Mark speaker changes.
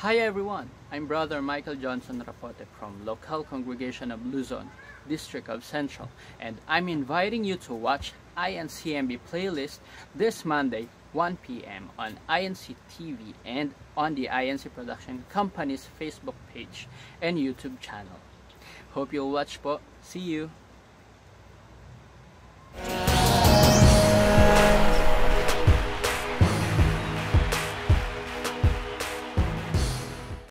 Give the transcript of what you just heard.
Speaker 1: Hi everyone, I'm Brother Michael Johnson Rapote from Local Congregation of Luzon, District of Central, and I'm inviting you to watch Incmv playlist this Monday, 1 p.m. on INC TV and on the INC Production Company's Facebook page and YouTube channel. Hope you'll watch po. See you!